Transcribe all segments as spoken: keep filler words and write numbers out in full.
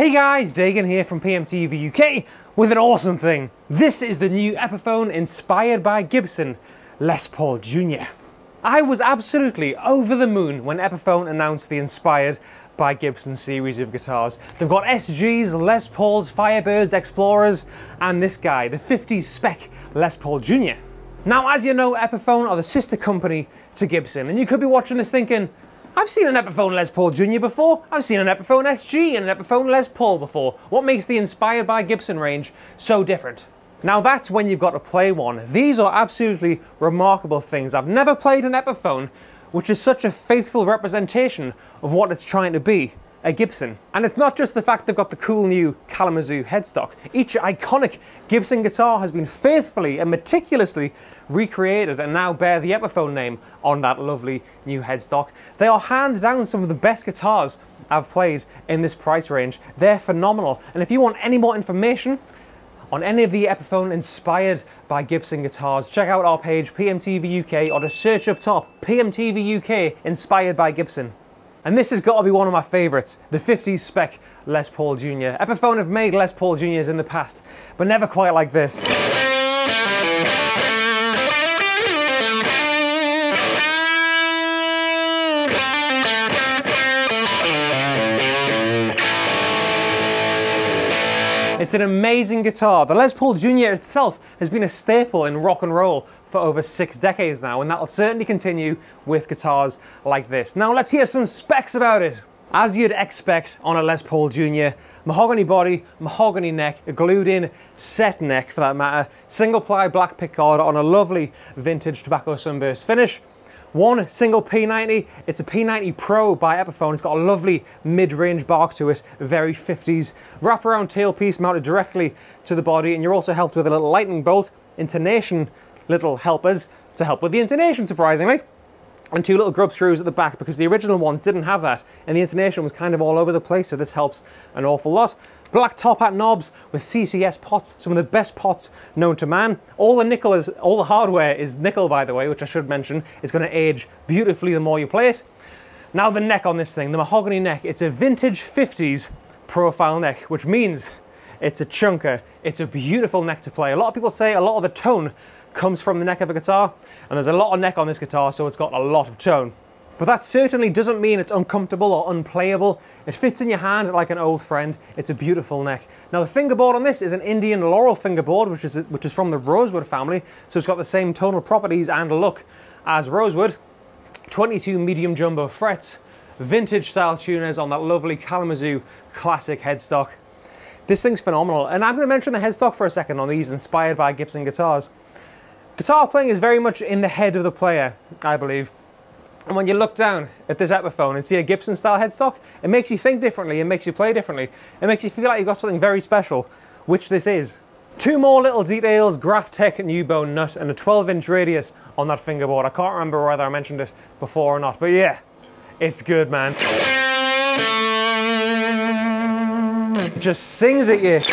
Hey guys, Dagan here from P M T V U K with an awesome thing. This is the new Epiphone inspired by Gibson Les Paul Junior I was absolutely over the moon when Epiphone announced the inspired by Gibson series of guitars. They've got S Gs, Les Pauls, Firebirds, Explorers, and this guy, the fifties spec Les Paul Junior Now, as you know, Epiphone are the sister company to Gibson, and you could be watching this thinking, I've seen an Epiphone Les Paul Junior before, I've seen an Epiphone S G and an Epiphone Les Paul before. What makes the inspired by Gibson range so different? Now that's when you've got to play one. These are absolutely remarkable things. I've never played an Epiphone which is such a faithful representation of what it's trying to be, a Gibson. And it's not just the fact they've got the cool new Kalamazoo headstock. Each iconic Gibson guitar has been faithfully and meticulously recreated and now bear the Epiphone name on that lovely new headstock. They are hands down some of the best guitars I've played in this price range. They're phenomenal. And if you want any more information on any of the Epiphone inspired by Gibson guitars, check out our page P M T V U K or just search up top P M T V U K inspired by Gibson. And this has got to be one of my favourites, the fifties spec Les Paul Junior Epiphone have made Les Paul Juniors in the past, but never quite like this. It's an amazing guitar. The Les Paul Junior itself has been a staple in rock and roll for over six decades now, and that'll certainly continue with guitars like this. Now let's hear some specs about it. As you'd expect on a Les Paul Junior, mahogany body, mahogany neck, a glued in set neck for that matter, single ply black pickguard on a lovely vintage tobacco sunburst finish. One single P ninety, it's a P ninety Pro by Epiphone. It's got a lovely mid-range bark to it, very fifties. Wraparound tailpiece mounted directly to the body, and you're also helped with a little lightning bolt, intonation little helpers to help with the intonation, surprisingly. And two little grub screws at the back because the original ones didn't have that, and the intonation was kind of all over the place, so this helps an awful lot. Black top hat knobs with C C S pots, some of the best pots known to man. All the nickel is, all the hardware is nickel, by the way, which I should mention. It's going to age beautifully the more you play it. Now the neck on this thing, the mahogany neck, it's a vintage fifties profile neck, which means it's a chunker. It's a beautiful neck to play. A lot of people say a lot of the tone comes from the neck of a guitar, and there's a lot of neck on this guitar, so it's got a lot of tone. But that certainly doesn't mean it's uncomfortable or unplayable. It fits in your hand like an old friend. It's a beautiful neck. Now the fingerboard on this is an Indian laurel fingerboard, which is, which is from the rosewood family, so it's got the same tonal properties and look as rosewood. twenty-two medium jumbo frets, vintage style tuners on that lovely Kalamazoo classic headstock. This thing's phenomenal, and I'm going to mention the headstock for a second on these inspired by Gibson guitars. Guitar playing is very much in the head of the player, I believe. And when you look down at this Epiphone and see a Gibson style headstock, it makes you think differently, it makes you play differently. It makes you feel like you've got something very special, which this is. Two more little details, Graphtec new bone nut and a twelve inch radius on that fingerboard. I can't remember whether I mentioned it before or not, but yeah, it's good, man. It just sings at you.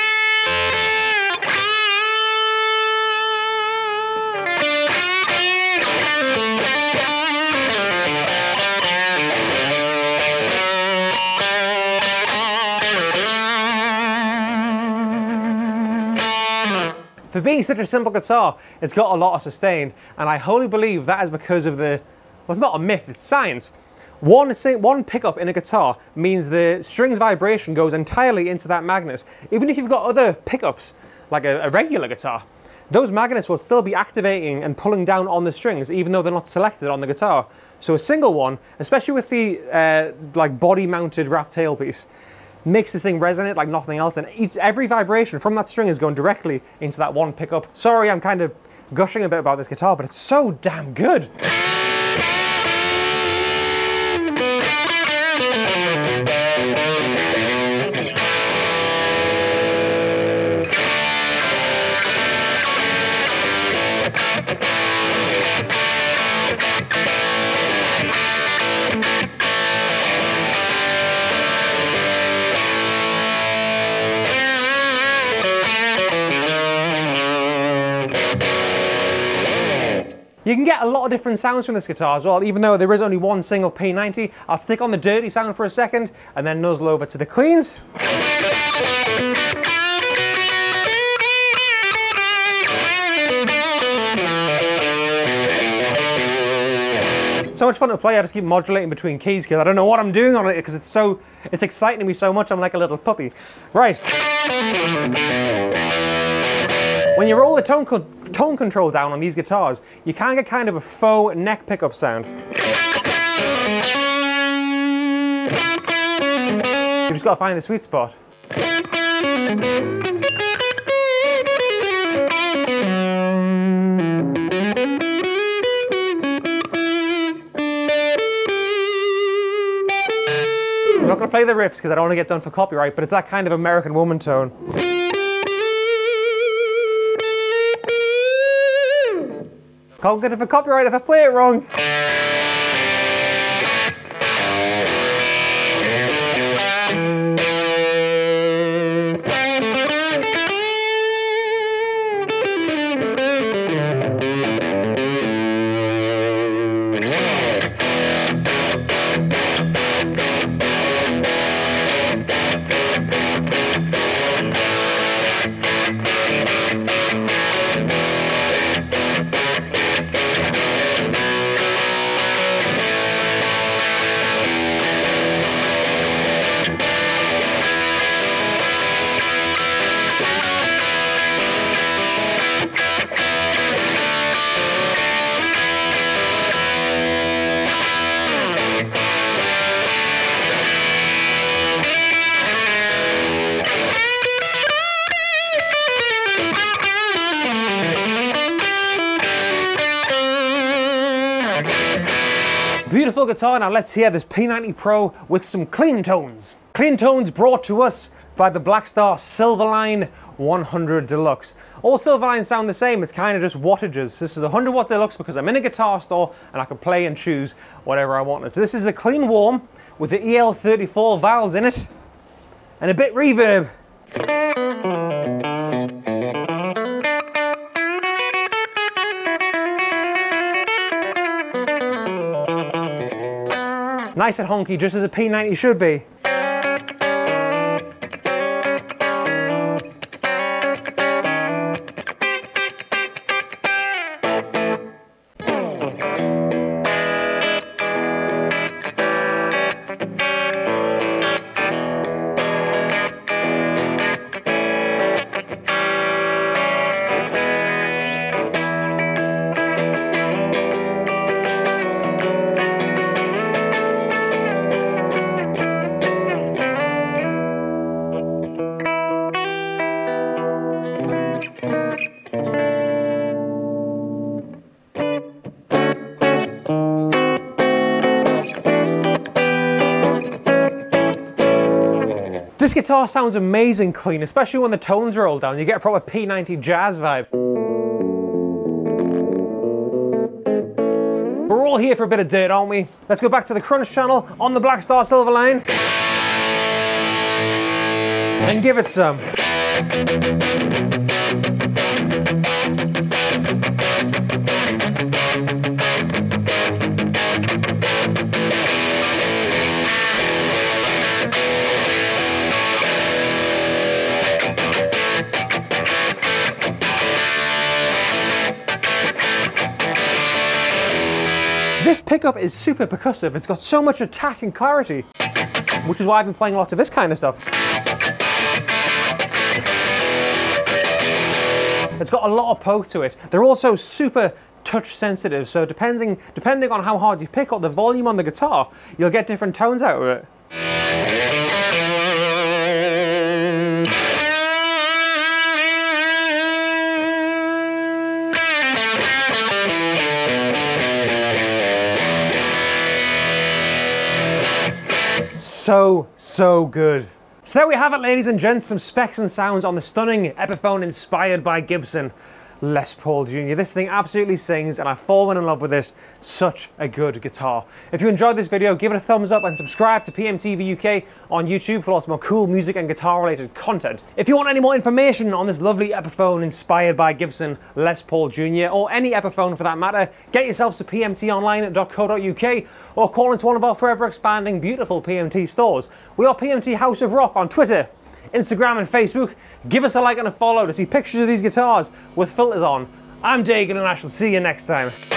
For being such a simple guitar, it's got a lot of sustain, and I wholly believe that is because of the, well, it's not a myth, it's science. One, one pickup in a guitar means the string's vibration goes entirely into that magnet. Even if you've got other pickups, like a, a regular guitar, those magnets will still be activating and pulling down on the strings, even though they're not selected on the guitar. So a single one, especially with the uh, like body-mounted wrap tailpiece, makes this thing resonate like nothing else, and each, every vibration from that string is going directly into that one pickup. Sorry, I'm kind of gushing a bit about this guitar, but it's so damn good. You can get a lot of different sounds from this guitar as well, even though there is only one single P ninety. I'll stick on the dirty sound for a second and then nuzzle over to the cleans. So much fun to play. I just keep modulating between keys because I don't know what I'm doing on it because it's so, it's exciting me so much. I'm like a little puppy. Right. When you roll the tone, co tone control down on these guitars, you can get kind of a faux neck pickup sound. You've just got to find the sweet spot. I'm not going to play the riffs because I don't want to get done for copyright, but it's that kind of American woman tone. Can't get it for copyright if I play it wrong. Beautiful guitar. Now let's hear this P ninety Pro with some clean tones. Clean tones brought to us by the Blackstar Silverline one hundred Deluxe. All Silverlines sound the same, it's kind of just wattages. This is a one hundred watt Deluxe because I'm in a guitar store and I can play and choose whatever I wanted. So this is a clean warm with the E L thirty-four valves in it and a bit reverb. Nice and honky, just as a P ninety should be. This guitar sounds amazing clean, especially when the tones roll down. You get a proper P ninety jazz vibe. We're all here for a bit of dirt, aren't we? Let's go back to the Crunch channel on the Blackstar Silverline and give it some. This pickup is super percussive. It's got so much attack and clarity, which is why I've been playing lots of this kind of stuff. It's got a lot of poke to it. They're also super touch sensitive, so depending, depending on how hard you pick up the volume on the guitar, you'll get different tones out of it. So, so good. So there we have it, ladies and gents, some specs and sounds on the stunning Epiphone inspired by Gibson. Les Paul Junior This thing absolutely sings, and I've fallen in love with this. Such a good guitar. If you enjoyed this video, give it a thumbs up and subscribe to P M T V U K on YouTube for lots more cool music and guitar related content. If you want any more information on this lovely Epiphone inspired by Gibson Les Paul Junior, or any Epiphone for that matter, get yourselves to p m t online dot co dot u k or call into one of our forever expanding beautiful P M T stores. We are P M T House of Rock on Twitter, Instagram and Facebook. Give us a like and a follow to see pictures of these guitars with filters on. I'm Dagan and I shall see you next time.